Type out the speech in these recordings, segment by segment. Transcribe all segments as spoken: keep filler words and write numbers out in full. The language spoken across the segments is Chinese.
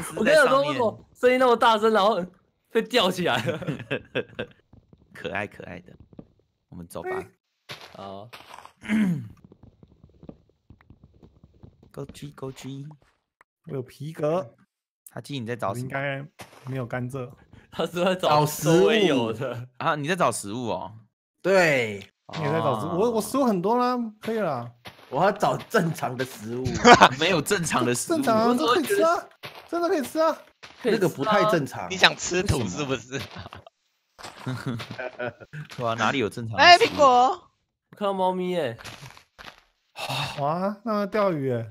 我跟你说，为什么声音那么大声，然后被吊起来了？ 可爱可爱的，我们走吧。 好。 Go G Go G， 我有皮革。 哈基，你在找什么？ 应该没有甘蔗。 他是在找食物有的啊？你在找食物哦？ 对， 你也在找食物。我我食物很多啦，可以了。 我要找正常的食物， 没有正常的食物。 正常啊，都可以吃啊，真的可以吃啊。 那个不太正常。 你想吃土是不是？ 对啊，哪里有正常？ 哎，苹果， 我看到猫咪耶！ 哇，那钓鱼耶！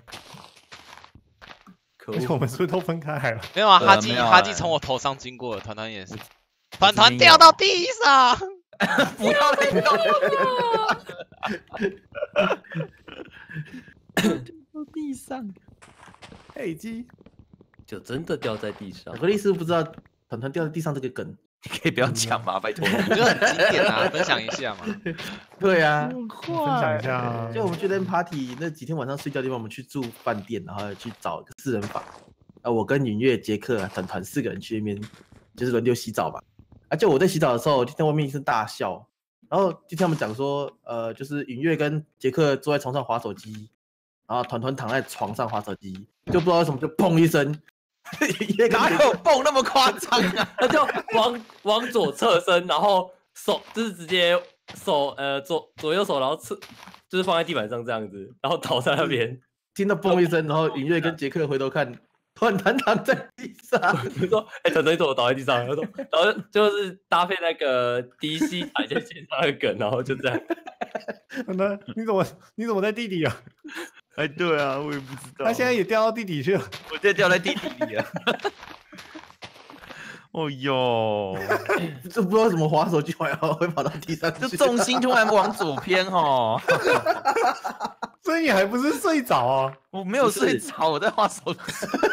可而且我们是不是都分开来了？ 没有啊，哈基哈基从我头上经过，团团也是，团团掉到地上， 不要再动了！ 掉到地上， 黑鸡就真的掉在地上。 巧克力是不是不知道团团掉在地上这个梗？ 你可以不要讲吗？拜托， 我觉得很经典啊，分享一下嘛。 对啊， 分享一下。 就我们去那 party 那几天晚上睡觉的地方，我们去住饭店，然后去找一个四人房。啊，我跟允月、杰克、团团四个人去那边，就是轮流洗澡嘛。啊，就我在洗澡的时候，听到外面一声大笑，然后就听他们讲说，呃，就是允月跟杰克坐在床上滑手机，然后团团躺在床上滑手机，就不知道为什么就砰一声。 哪有蹦那么夸张啊？ 他就往往左侧身，然后手就是直接手呃左左右手，然后侧就是放在地板上这样子，然后倒在那边。 听到砰一声，然后允月跟杰克回头看，团团躺在地上。 我说：“哎、欸，团团你怎么倒在地上？”他说：“然后就是搭配那个迪西踩在肩上的梗，然后就这样。” 团团，你怎么你怎么在地底啊？ 哎，对啊，我也不知道。 他现在也掉到地底去了， 我现在掉在地底里了。哦哟， 这不知道怎么滑手机滑会跑到地上去， 就重心突然往左偏哦。 所以你还不是睡着啊？ 我没有睡着，我在滑手机。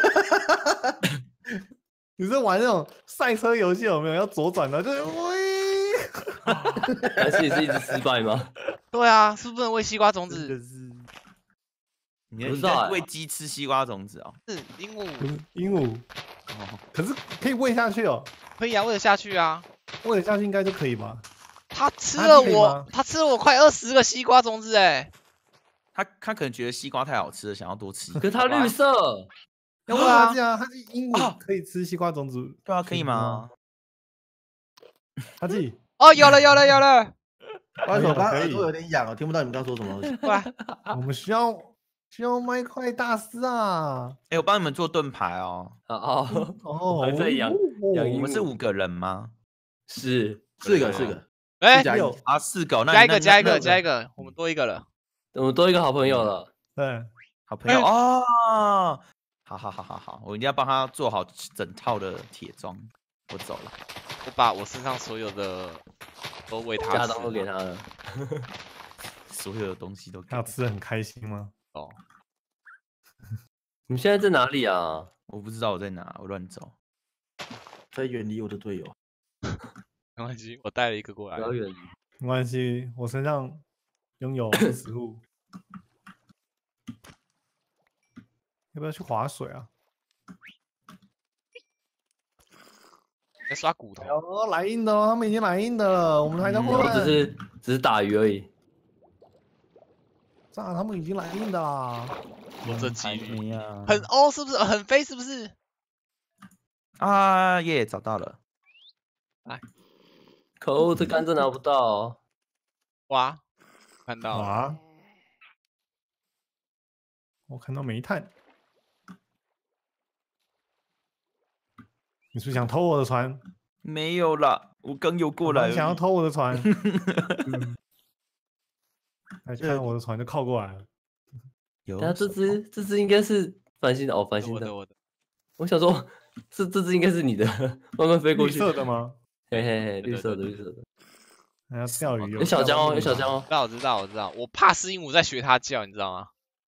你是玩那种赛车游戏有没有？要左转的，就是喂。 还是你是一直失败吗？ 对啊，是不是不能喂西瓜种子？ 你你在喂鸡吃西瓜种子哦？ 是鹦鹉， 鹦鹉。哦，可是可以喂下去哦。 可以啊，喂得下去啊。 喂得下去应该就可以吧？ 他吃了我，他吃了我快二十个西瓜种子哎。 他他可能觉得西瓜太好吃了，想要多吃。 可是它绿色。 要问他这样，他是鹦鹉可以吃西瓜种子？ 对啊，可以吗？ 他自己哦，有了有了有了。 为什么刚耳朵有点痒？我听不到你们刚说什么东西。 对， 我们需要需要麦块大师啊！ 哎，我帮你们做盾牌哦。 哦哦， 还在养养我们是五个人吗？ 是四个四个。 哎， 有啊，四个，那加一个加一个加一个，我们多一个了。 我们多一个好朋友了。 对， 好朋友哦。好好好好好，我一定要帮他做好整套的铁装。我走了， 我把我身上所有的都喂他吃， 家当都给他了， 所有的东西都给他吃的很开心吗？ 哦， 你们现在在哪里啊？ 我不知道我在哪，我乱走， 在远离我的队友。 没关系，我带了一个过来。 不要远离， 没关系，我身上拥有食物。要不要去划水啊？ 在刷骨头。 哦，来硬的哦，他们已经来硬的了，我们还在混。 我只是只是打鱼而已。 炸，他们已经来硬的啦。 我这几率啊， 很欧是不是？很飞是不是？ 啊耶，找到了。 来， 可恶，这甘蔗拿不到。 哇，看到了。 啊！我看到煤炭。你是不是想偷我的船？ 没有啦，我刚游过来。 你想要偷我的船？嗯，来看我的船就靠过来了。 有， 但这只这只应该是繁星的哦，繁星的。 我的， 我想说，这这只应该是你的，慢慢飞过去。 绿色的吗？ 嘿嘿嘿，绿色的，绿色的。 还要钓鱼？ 有小江哦，有小江哦。 知道，我知道，我知道。我怕是鹦鹉在学它叫，你知道吗？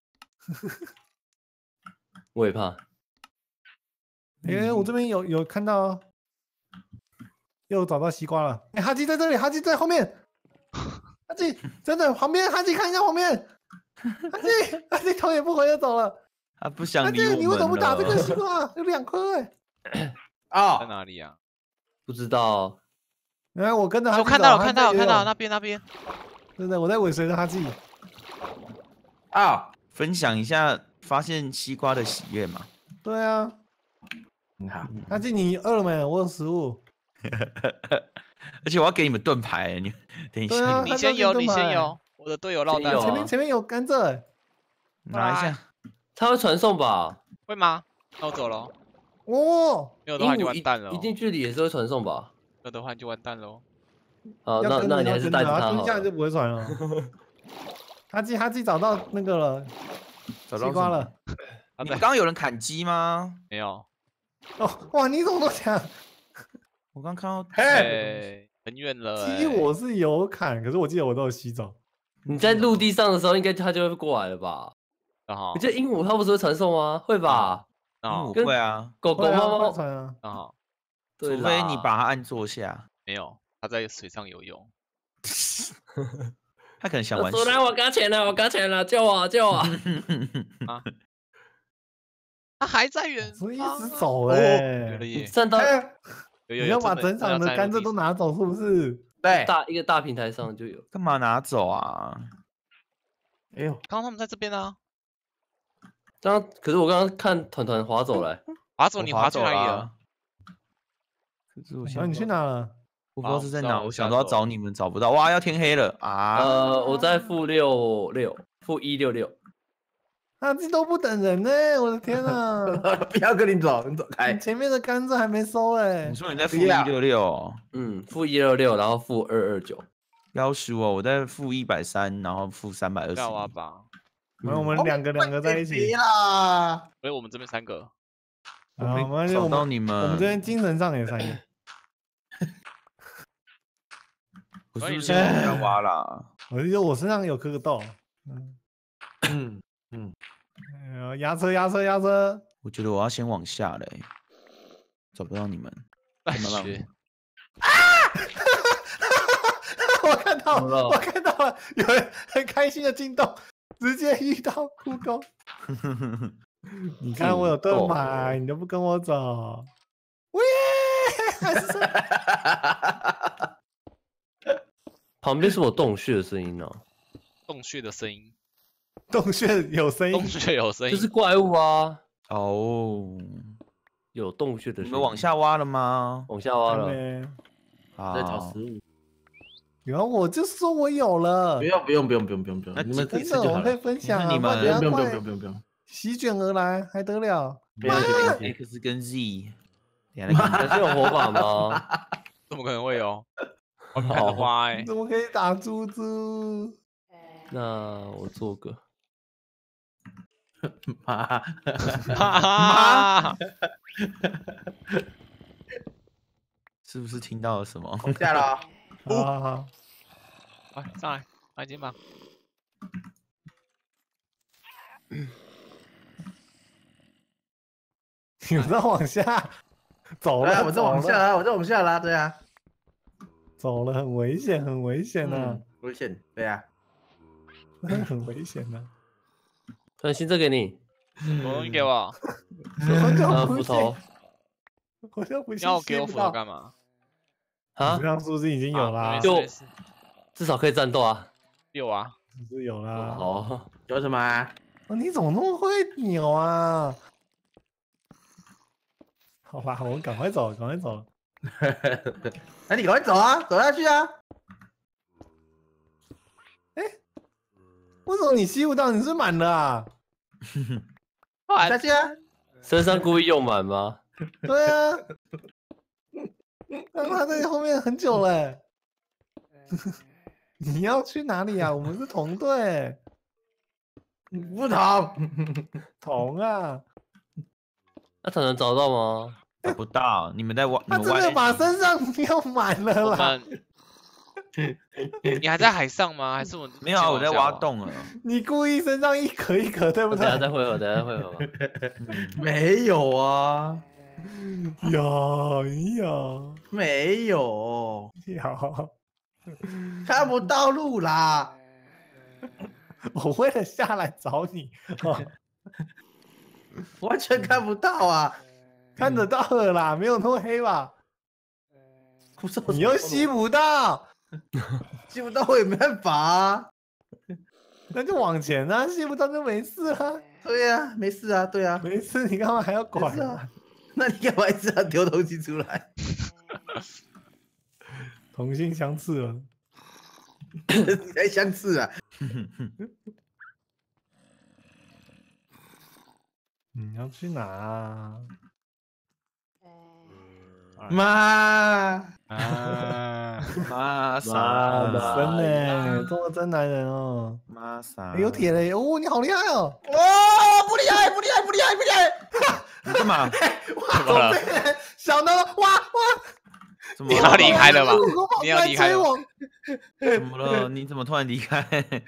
我也怕。 哎、欸，我这边有有看到，又找到西瓜了。哎、欸，哈基在这里，哈基在后面，哈基真的旁边，哈基看一下旁边，哈基哈基头也不回的走了。 他不想阿理我们健，你为什么不打这个了西瓜？有两颗哎。 在啊， 哪里啊？ 不知道。 哎，我跟着他， 我看到了，看到了，看到了，那边那边。 真的，我在尾随着他自己。 啊， 分享一下发现西瓜的喜悦嘛？ 对啊， 你好， 阿健，你饿了没？我有食物。 而且我要给你们盾牌，你等一对啊下， 你先有，你先有有。我的队友落单先有啊前面前面有甘蔗哎。 拿一下。 他会传送吧？ 会吗？那我走了。 哦， 没有的话你就鹦鹉完蛋了哦。 一一定距离也是会传送吧？ 没有的话你就完蛋喽。 啊， 要跟着那那你还是要跟着， 带着他好他蹲下来就了。 不会传了。他自己他自己找到那个了， 找到什么西瓜了。 啊，对你们，刚刚有人砍鸡吗？ 没有。 哦，哇，你怎么都讲？ 我刚看到， 嘿， 哎，很远了。 鸡我是有砍，可是我记得我都有吸走。 你在陆地上的时候，应该他就会过来了吧？ 然后我记得鹦鹉它不是会传送吗？会吧？ 然后我跟会啊， 狗狗、 会啊会猫猫， 传啊。 然后对除非你啦把它按坐下， 没有，他在水上游泳。 他可能想玩我说来，我刚钱了，我刚钱了，救我，救我！ 他还在远所以一方啊。 直走哦哎有了耶！ 你站到嘿， 有有有， 你要把真整场的甘蔗都。拿走，是不是？ 对， 大一个大平台上就有。 干嘛拿走啊？ 哎呦， 刚刚他们在这边啊。 刚刚可是我刚刚看团团滑走了、 滑走， 我你滑去哪里走了？？ 可是我然后你去哪？ 哪了？ 我不知道是在哪， 啊我知道我我想说要下走找你们，找不到。哇，要天黑了啊！ 呃，我在负六六，负一六六。 他这都不等人呢！我的天啊！ 不要跟你走，你走开你。前面的甘蔗还没收哎你。说你在负不要一六六， 嗯，负一六六，然后负二二九。 要输哦！我在负一百三，然后负三百二十不要挖吧。 然后我们两个两个在一起别。啦， 所以我们这边三个。 啊，我们找我们到你们。 我们这边精神上也三个。 我是不是所以先往下挖啦？ 我就觉得我身上有颗个豆。嗯， 嗯， 哎呦压车压车压车！ 我觉得我要先往下嘞，找不到你们。 乱慢慢学。 我看到怎么了了，我看到了，有人很开心的进洞，直接遇到哭沟。你看我有盾牌，你都不跟我走。喂，还是旁边是我洞穴的声音呢、 洞穴的声音， 洞穴有声音洞。穴有声音。 就是怪物啊， 哦， 有洞穴的声音。 你们往下挖了吗？ 往下挖了， 还没好在找食物。 有啊，我就说我有了不。用不用不用不用不用不那用，你们自己真的，我们可以吃就好了。 分享啊， 你们不然不用不用等下快不用不用不用， 席卷而来，还得了？ 不用不用不用。 X 跟 Z，等一下再看还是有火把吗？ 怎么可能会有？我看的花哎你，怎么可以打猪猪？ 那我做个， 妈， 哈哈， 是不是听到了什么？ 往下了。 好好好， 来上来，来肩膀。 你们在往下走对啊， 了， 我在往走了， 下拉，我在往下拉，对啊。 走了，很危险，很危险的嗯，，危险，对啊。 真的很危险的。 传新这给你， 什么东西给我？ 我就呃， 不斧头信，我就不信你要我给我斧头吸不到。 干嘛？ 啊你这，样是不是已经有啦啊没？事就没事至少可以战斗啊。 有啊， 是不是有啦？ 好， 有什么啊？ 哦，你怎么那么会扭啊？好吧，我们赶快走，赶快走。 那你赶快走啊，走下去啊。 为什么你吸不到？你是满的啊？ 啊下去啊。 身上故意用满吗？ 对啊，但他在后面很久了欸。你要去哪里啊？我们是同队， 不同。 同啊。 那才能找到吗？ 找不到，你们在挖，你他真的们挖在把身上用满了我啦。 们，你还在海上吗？还是我没有啊，我在挖？洞了。 你故意身上一壳一壳，对不等下对？ 再汇合，等下再汇合吧。 没有啊， 有有没有， 有， 看不到路啦。 我为了下来找你，哦完全看不到啊！ 看得到了啦，没有那么黑吧？ 不是你又吸不到， 吸不到我也没办法啊。 那就往前啊，吸不到就没事啦。 对呀、啊，没事啊，对啊， 没事，你干嘛还要管没事啊？那你干嘛一直要丢东西出来？ 同性相斥了。 你才相似啊！ 你要去哪啊？ 妈啊， 妈哇， 傻真呢，做个真男人哦。 妈傻， 欸有铁嘞！哦，你好厉害哦！ 哦，不厉害，不厉害，不厉害，不厉害！ 你干嘛？ 怎么了？ 小的哇哇！ 怎么了？ 你要离开了吧？你要离开了我， 怎么了？你怎么突然离开？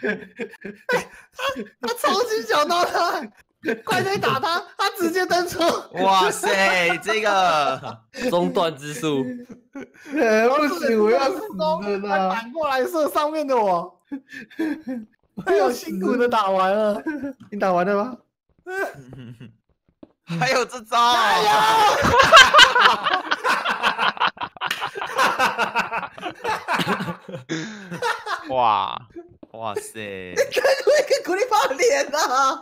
他超级小刀的，快点打他！他直接登出。 哇塞，这个中断之术， 哎不行，我要死了他啦！ 反过来射上面的我，他有辛苦的打完了。 你打完了吗？ 还有这招？ 哇， 哇塞！ 看过一个苦力怕脸啊！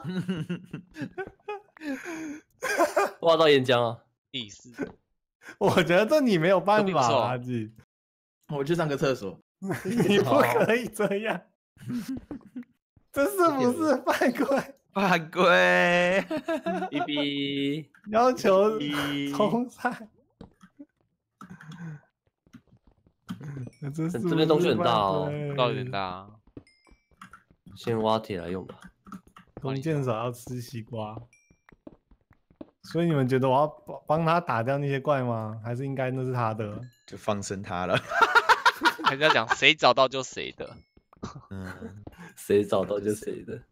挖到岩浆啊！ 意思我觉得这你没有办法， 这不错阿吉， 我去上个厕所。 你不可以这样。这是不是犯规？ 犯规！ B B， 要求一重赛。这是这边东西很大哦道有点大啊。 先挖铁来用吧。 弓箭手要吃西瓜，所以你们觉得我要帮帮他打掉那些怪吗？还是应该那是他的？ 就放生他了。 还是要讲谁找到就谁的。 嗯， 谁找到就谁的。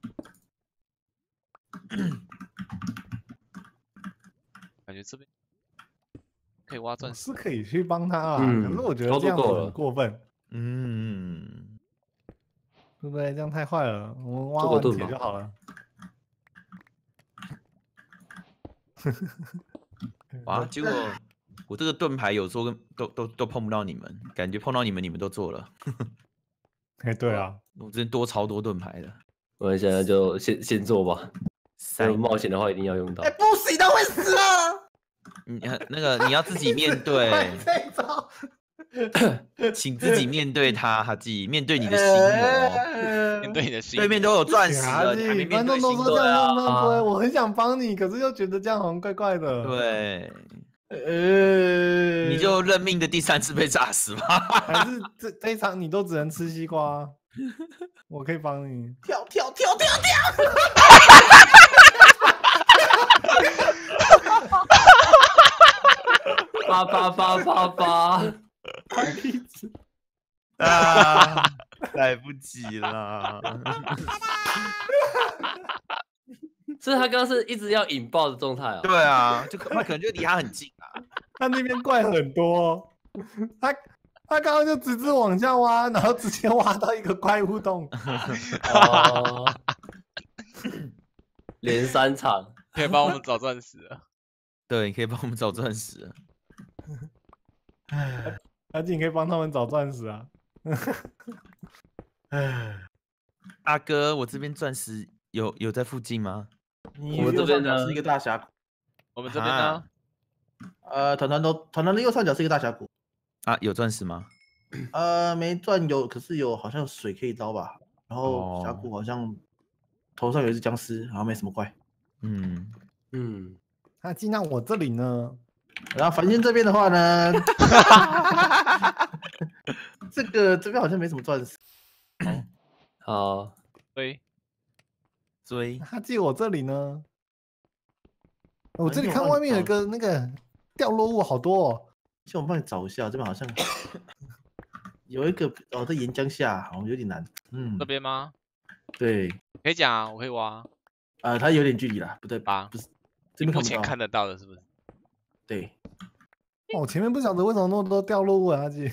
感觉这边可以挖钻石， 是可以去帮他啊， 嗯可是我觉得这样子很过分， 嗯， 对不对？这样太坏了，我们挖做个盾吧完铁就好了。 哇，结果我这个盾牌有时候跟都都都碰不到你们，感觉碰到你们你们都做了。 哎，对啊， 我之前多超多盾牌的， 我们现在就先先做吧。 塞有冒险的话一定要用到哎，。不行的，会死啊！ 你那个你要自己面对， 这一招， 请自己面对他，哈基，面对你的心魔。 魔面对你的心。 对面都有钻石阿了，你还没弟，观面对心魔。 众都说这样弄啊对，我很想帮你，可是又觉得这样好像怪怪的。， 对， 呃， 你就认命的第三次被炸死吧。 还是这这一场你都只能吃西瓜，我可以帮你。 跳跳跳跳跳！ 八八八八八， 一直啊，来不及了。 所以他刚刚是一直要引爆的状态啊。 对啊，就可他可能就离他很近啊。 他那边怪很多，他他刚刚就直直往下挖，然后直接挖到一个怪物洞。 哦，连三场， 可以帮我们找钻石了。 对，你可以帮我们找钻石。 阿静可以帮他们找钻石啊。 大哥，我这边钻石有有在附近吗？ 你我们这边呢右上角是一个大峡谷， 我们这边呢？ 呃，团团都团团的右上角是一个大峡谷， 啊，有钻石吗？ 呃，没钻有，可是有好像有水可以捞吧。然后哦峡谷好像头上有一只僵尸，然后没什么怪。 嗯， 嗯， 阿静，那我这里呢？ 然后凡间这边的话呢，这个这边好像没什么钻石。 好， 对， 追阿静，我这里呢？我这里反正我看外面有一个那个掉落物，好多哦。 先我帮你找一下，这边好像有一个哦，在岩浆下，好像有点难。嗯这，边吗？ 对， 可以讲啊，我可以挖。 呃，它有点距离啦，不对吧不是这边看不到。 目前看得到的是不是？ 对， 哦我前面不晓得为什么那么多掉落物啊，阿静。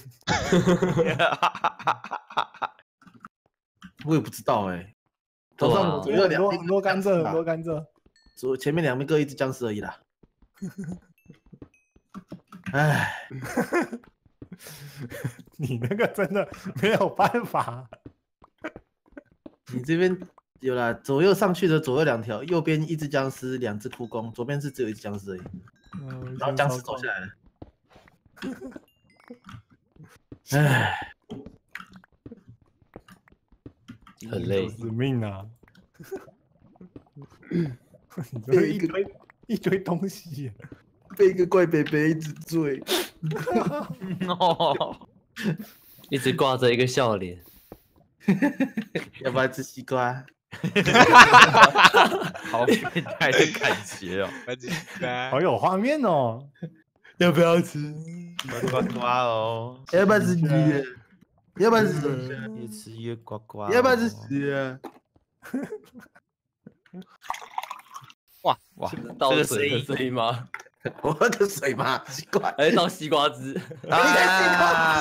我也不知道哎、头对啊上左右两很多很多甘蔗，很多甘蔗。 左前面两边各一只僵尸而已啦。唉， 你那个真的没有办法。 你这边有啦，左右上去的左右两条，右边一只僵尸，两只哭公，左边是只有一只僵尸而已。 嗯， 然后僵尸走下来了。唉， 很累死命啊！你这一堆一堆东西， 被一个怪北北一直追。 哦， 一直挂着一个笑脸。 要不要吃西瓜？ 好变态的感觉哦！ 好有画面哦。 要不要吃？ 呱呱呱哦！ 要不要吃鱼？要不要吃？ 越吃越呱呱。 要不要吃鱼啊？ 哇， 倒这个水的声音声音吗？ 我的水吗？奇怪， 还是倒西瓜汁？ 啊！